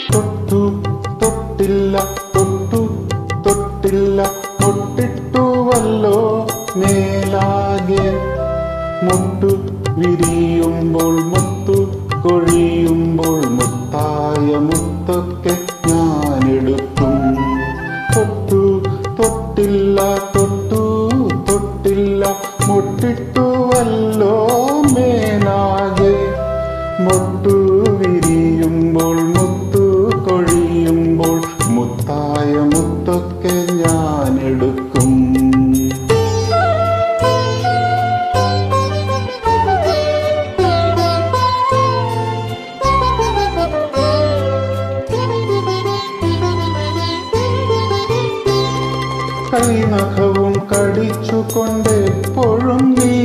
തൊട്ടു തൊട്ടില്ല തൊട്ടു തൊട്ടില്ല തൊട്ടിട്ടുവല്ലോ മേലാകെ മുട്ടു വിരിയുമ്പോൾ മുത്തു കൊഴിയുമ്പോൾ മുത്തായ മുത്തൊക്കെ ഞാനെടുക്കും. തൊട്ടു തൊട്ടില്ല തൊട്ടു തൊട്ടില്ല മുട്ടിട്ടുവല്ലോ മേലാകെ മുട്ടു വിരിയുമ്പോൾ മുത്തു കൊഴിയുമ്പോൾ മുത്തായ മുത്തൊക്കെ ഞാനെടുക്കും. കൈനഖവും കടിച്ചുകൊണ്ടെപ്പോഴും നീ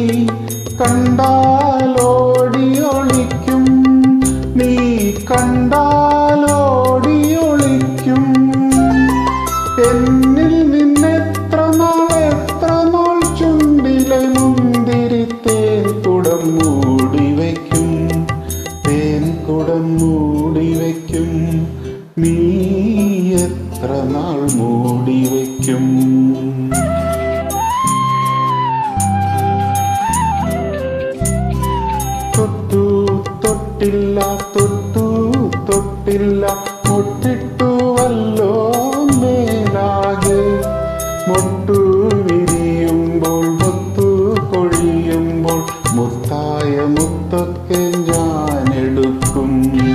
കണ്ടാലോടിയൊളിക്കും, നീ കണ്ടാലോടിയൊളിക്കും. എന്നിൽ നിന്നെത്ര നാൾ ചുണ്ടിലെ മുന്തിരി തേൻ കുടം മൂടിവയ്ക്കും, തേൻ കുടം മൂടിവയ്ക്കും. നീ എത്ര നാൾ മൂടിവയ്ക്കും? തൊട്ടു തൊട്ടില്ല തൊട്ടു തൊട്ടില്ല മുട്ടിട്ടുവല്ലോ മേലാകെ മുട്ടു വിരിയുമ്പോൾ മുത്തു കൊഴിയുമ്പോൾ മുത്തായ മുത്തൊക്കെ ഞാനെടുക്കും.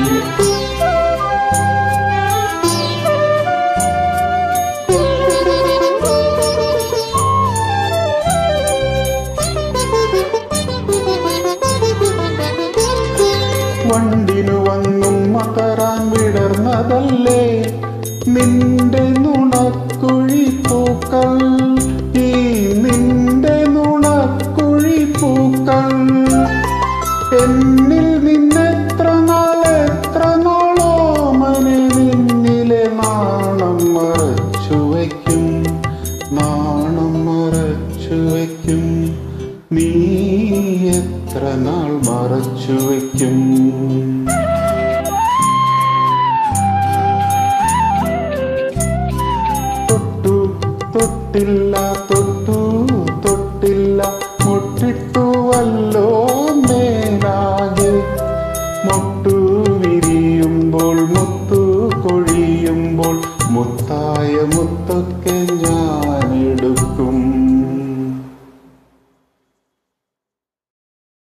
വണ്ടിനു വന്നും മകരാൻ വിടർന്നതല്ലേ നിന്റെ നുണക്കുഴി പൂക്കൾ, ഈ നിന്റെ നുണക്കുഴി പൂക്കൾ. എന്നിൽ നിന്നെത്ര നാളോ മനെ നിന്നിലെ നാണം മറച്ചു വയ്ക്കും, നാണം മറച്ചു വയ്ക്കും. നീ എത്ര നാൾ മറച്ചു വയ്ക്കും? തൊട്ടു തൊട്ടില്ല